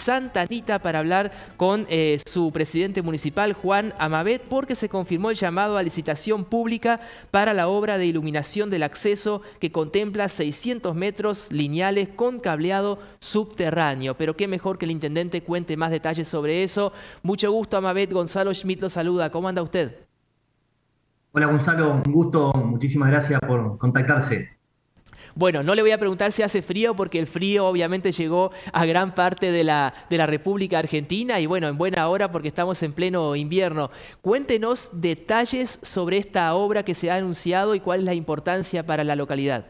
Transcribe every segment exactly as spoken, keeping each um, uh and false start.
Santa Anita para hablar con eh, su presidente municipal, Juan Amavet, porque se confirmó el llamado a licitación pública para la obra de iluminación del acceso que contempla seiscientos metros lineales con cableado subterráneo. Pero qué mejor que el intendente cuente más detalles sobre eso. Mucho gusto, Amavet. Gonzalo Schmidt lo saluda. ¿Cómo anda usted? Hola Gonzalo, un gusto, muchísimas gracias por contactarse. Bueno, no le voy a preguntar si hace frío, porque el frío obviamente llegó a gran parte de la, de la República Argentina y bueno, en buena hora porque estamos en pleno invierno. Cuéntenos detalles sobre esta obra que se ha anunciado y cuál es la importancia para la localidad.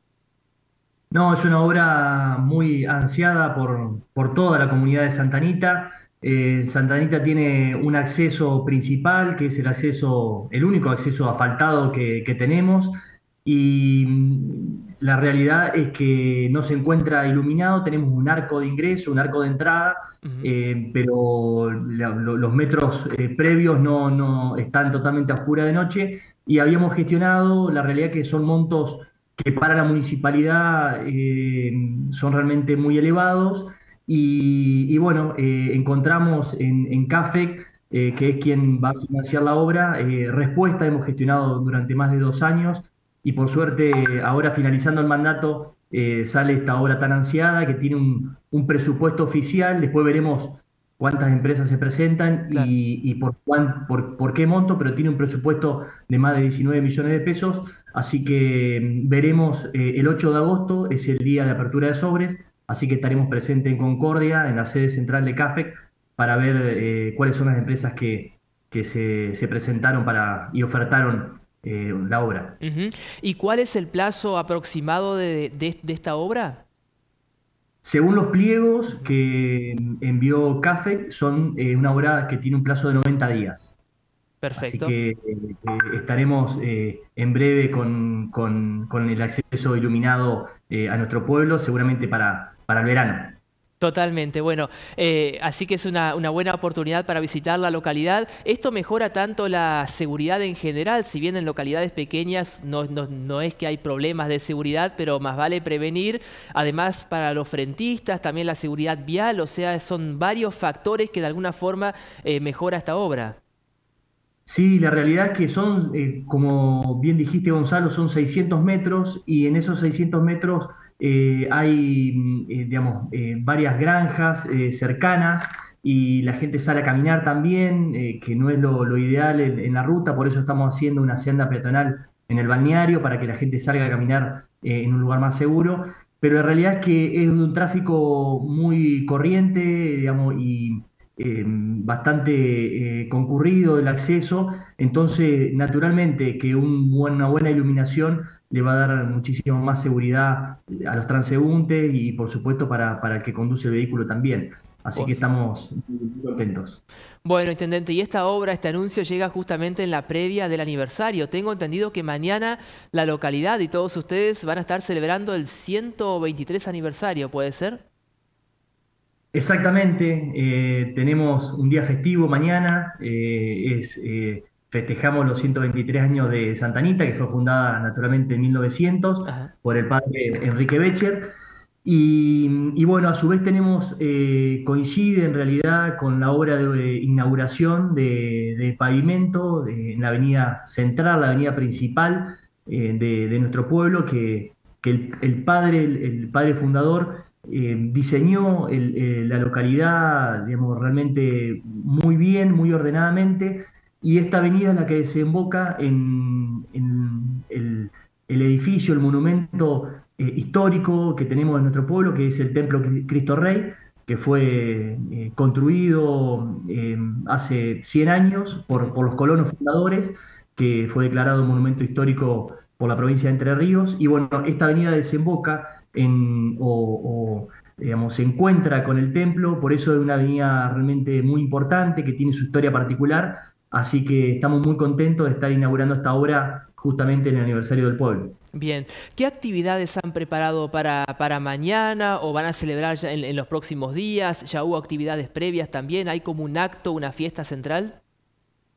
No, es una obra muy ansiada por, por toda la comunidad de Santa Anita. Eh, Santa Anita tiene un acceso principal, que es el acceso, el único acceso asfaltado que, que tenemos, y mm, la realidad es que no se encuentra iluminado. Tenemos un arco de ingreso, un arco de entrada, Ujú. eh, pero la- lo- los metros eh, previos no, no están totalmente a oscura de noche, y habíamos gestionado. La realidad que son montos que para la municipalidad eh, son realmente muy elevados. Y, y bueno, eh, encontramos en, en CAFEC, eh, que es quien va a financiar la obra, eh, respuesta. Hemos gestionado durante más de dos años y por suerte ahora, finalizando el mandato, eh, sale esta obra tan ansiada que tiene un, un presupuesto oficial. Después veremos cuántas empresas se presentan Claro. y, y por, cuán- por, por qué monto, pero tiene un presupuesto de más de diecinueve millones de pesos. Así que mm, veremos, eh, el ocho de agosto es el día de apertura de sobres, así que estaremos presentes en Concordia, en la sede central de CAFEC, para ver eh, cuáles son las empresas que, que se, se presentaron para, y ofertaron eh, la obra. Ujú. ¿Y cuál es el plazo aproximado de, de- de esta obra? Según los pliegos Ujú. que envió CAFEC, son eh, una obra que tiene un plazo de noventa días. Así Perfecto. que eh, eh, estaremos eh, en breve con, con- con el acceso iluminado eh, a nuestro pueblo, seguramente para, para el verano. Totalmente, bueno, eh, así que es una, una buena oportunidad para visitar la localidad. Esto mejora tanto la seguridad en general, si bien en localidades pequeñas no, no- no es que hay problemas de seguridad, pero más vale prevenir. Además, para los frentistas, también la seguridad vial, o sea, son varios factores que de alguna forma eh, mejora esta obra. Sí, la realidad es que son, eh, como bien dijiste Gonzalo, son seiscientos metros, y en esos seiscientos metros eh, hay, mm, eh, digamos, eh, varias granjas eh, cercanas, y la gente sale a caminar también, eh, que no es lo, lo ideal en, en la ruta. Por eso estamos haciendo una senda peatonal en el balneario para que la gente salga a caminar eh, en un lugar más seguro. Pero la realidad es que es un tráfico muy corriente, digamos, y eh, bastante eh, concurrido el acceso. Entonces, naturalmente que un buen- una buena iluminación le va a dar muchísimo más seguridad a los transeúntes y, por supuesto, para, para el que conduce el vehículo también. Así Por que supuesto. estamos muy contentos. Bueno, intendente, y esta obra, este anuncio llega justamente en la previa del aniversario. Tengo entendido que mañana la localidad y todos ustedes van a estar celebrando el ciento veintitrés aniversario, ¿puede ser? Exactamente, eh, tenemos un día festivo mañana. Eh, es, eh, festejamos los ciento veintitrés años de Santa Anita, que fue fundada naturalmente en mil novecientos Ajá. por el padre Enrique Becher. Y, y bueno, a su vez tenemos, eh, coincide en realidad con la obra de inauguración de, de pavimento de- en la avenida central, la avenida principal eh, de, de nuestro pueblo, que, que el, el padre, el, el padre fundador eh, diseñó el- eh, la localidad, digamos, realmente muy bien, muy ordenadamente. Y esta avenida es la que desemboca en, en el, el edificio, el monumento eh, histórico que tenemos en nuestro pueblo, que es el Templo Cristo Rey, que fue eh, construido eh, hace cien años por, Ujú. por los colonos fundadores, que fue declarado monumento histórico por la provincia de Entre Ríos. Y bueno, esta avenida desemboca en, o, o, digamos, se encuentra con el templo. Por eso es una avenida realmente muy importante, que tiene su historia particular. Así que estamos muy contentos de estar inaugurando esta obra justamente en el aniversario del pueblo. Bien, ¿qué actividades han preparado para, para mañana o van a celebrar ya en, en los próximos días? ¿Ya hubo actividades previas también? ¿Hay como un acto, una fiesta central?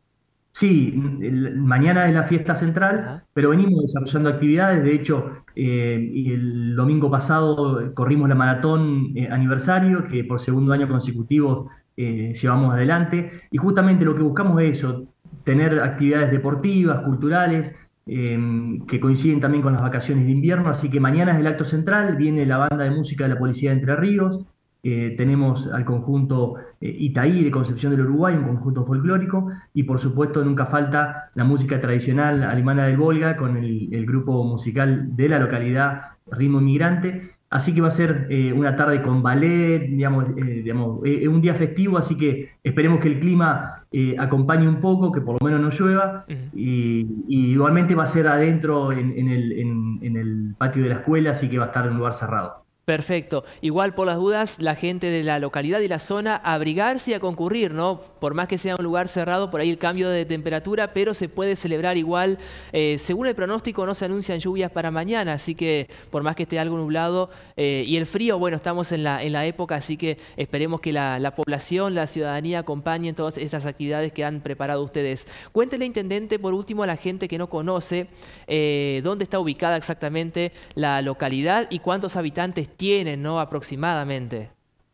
Sí, el- mañana es la fiesta central, Ajá. pero venimos desarrollando actividades. De hecho, eh, y el domingo pasado corrimos la maratón eh, aniversario, que por segundo año consecutivo eh, llevamos adelante. Y justamente lo que buscamos es eso, tener actividades deportivas, culturales, eh, que coinciden también con las vacaciones de invierno. Así que mañana es el acto central, viene la banda de música de la Policía de Entre Ríos. Eh, tenemos al conjunto eh, Itaí de Concepción del Uruguay, un conjunto folclórico, y por supuesto nunca falta la música tradicional alemana del Volga con el, el grupo musical de la localidad Ritmo Inmigrante. Así que va a ser eh, una tarde con ballet, digamos, eh, digamos eh, un día festivo, así que esperemos que el clima eh, acompañe un poco, que por lo menos no llueva. Ujú. Y, y igualmente va a ser adentro en, en el, en- en el patio de la escuela, así que va a estar en un lugar cerrado. Perfecto. Igual por las dudas, la gente de la localidad y la zona abrigarse y a concurrir, ¿no? Por más que sea un lugar cerrado, por ahí el cambio de temperatura, pero se puede celebrar igual. Eh, según el pronóstico, no se anuncian lluvias para mañana, así que por más que esté algo nublado eh, y el frío, bueno, estamos en la, en la época, así que esperemos que la, la población, la ciudadanía acompañen todas estas actividades que han preparado ustedes. Cuéntele, intendente, por último, a la gente que no conoce eh, dónde está ubicada exactamente la localidad y cuántos habitantes tienen, ¿no? Aproximadamente.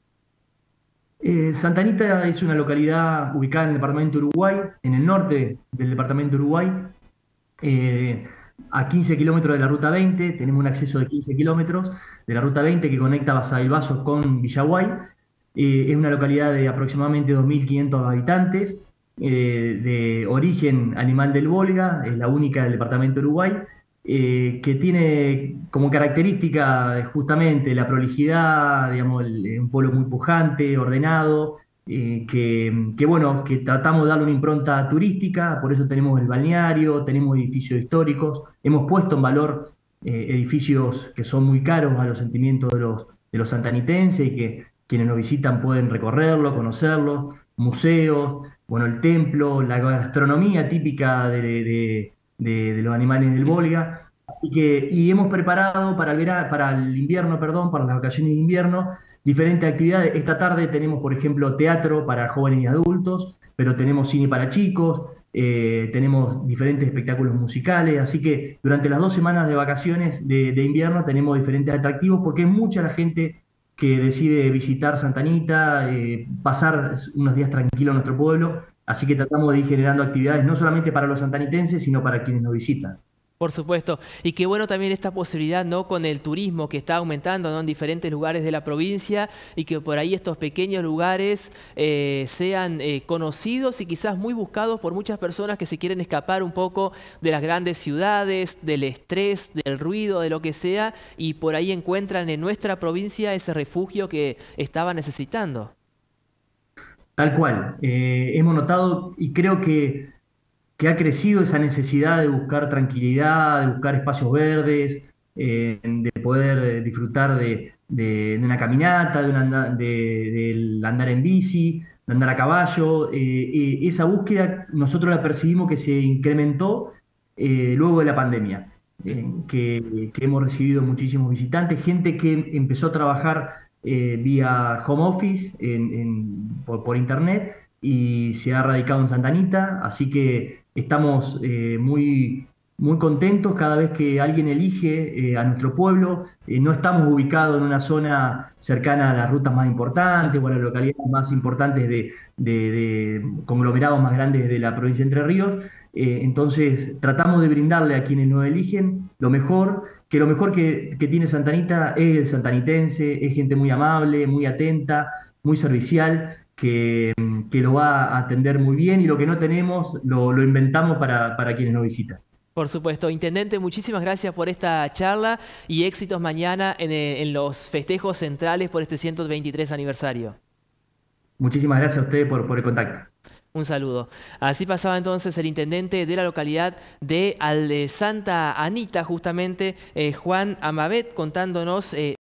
Eh, Santa Anita es una localidad ubicada en el departamento de Uruguay, en el norte del departamento de Uruguay, eh, a quince kilómetros de la Ruta veinte. Tenemos un acceso de quince kilómetros de la Ruta veinte que conecta Basavilbaso con Villaguay. Eh, es una localidad de aproximadamente dos mil quinientos habitantes, eh, de origen animal del Volga, es la única del departamento de Uruguay, eh, que tiene como característica eh, justamente la prolijidad, digamos, el- eh, un pueblo muy pujante, ordenado, eh, que, que, bueno, que tratamos de darle una impronta turística, por eso tenemos el balneario, tenemos edificios históricos, hemos puesto en valor eh, edificios que son muy caros a los sentimientos de los, de los santanitenses y que quienes nos visitan pueden recorrerlo, conocerlo, museos, bueno, el templo, la gastronomía típica de, de- de- de los animales del Ujú. Volga. Así que, y hemos preparado para el vera- para el invierno, perdón, para las vacaciones de invierno, diferentes actividades. Esta tarde tenemos, por ejemplo, teatro para jóvenes y adultos, pero tenemos cine para chicos, eh, tenemos diferentes espectáculos musicales, así que durante las dos semanas de vacaciones de, de invierno tenemos diferentes atractivos porque es mucha la gente que decide visitar Santa Anita, eh, pasar unos días tranquilos en nuestro pueblo, así que tratamos de ir generando actividades no solamente para los santanitenses, sino para quienes nos visitan. Por supuesto. Y qué bueno también esta posibilidad, ¿no? Con el turismo que está aumentando, ¿no? En diferentes lugares de la provincia y que por ahí estos pequeños lugares eh, sean eh, conocidos y quizás muy buscados por muchas personas que se quieren escapar un poco de las grandes ciudades, del estrés, del ruido, de lo que sea, y por ahí encuentran en nuestra provincia ese refugio que estaban necesitando. Tal cual. Eh, hemos notado y creo que, que ha crecido esa necesidad de buscar tranquilidad, de buscar espacios verdes, eh, de poder eh, disfrutar de, de- de una caminata, de un anda- de- del andar en bici, de andar a caballo. Eh, eh, esa búsqueda nosotros la percibimos que se incrementó eh, luego de la pandemia, eh, que, que hemos recibido muchísimos visitantes, gente que empezó a trabajar eh, vía home office en- en- por, por internet y se ha radicado en Santa Anita, así que estamos eh, muy, muy contentos cada vez que alguien elige eh, a nuestro pueblo. Eh, no estamos ubicados en una zona cercana a las rutas más importantes o a las localidades más importantes de, de- de conglomerados más grandes de la provincia de Entre Ríos. Eh, entonces tratamos de brindarle a quienes nos eligen lo mejor, que lo mejor que, que tiene Santa Anita es el santanitense, es gente muy amable, muy atenta, muy servicial, que, que lo va a atender muy bien y lo que no tenemos lo, lo inventamos para, para quienes nos visitan. Por supuesto. Intendente, muchísimas gracias por esta charla y éxitos mañana en, eh, en los festejos centrales por este ciento veintitrés aniversario. Muchísimas gracias a ustedes por, por el contacto. Un saludo. Así pasaba entonces el intendente de la localidad de Al- de Santa Anita, justamente, eh, Juan Amabet, contándonos eh,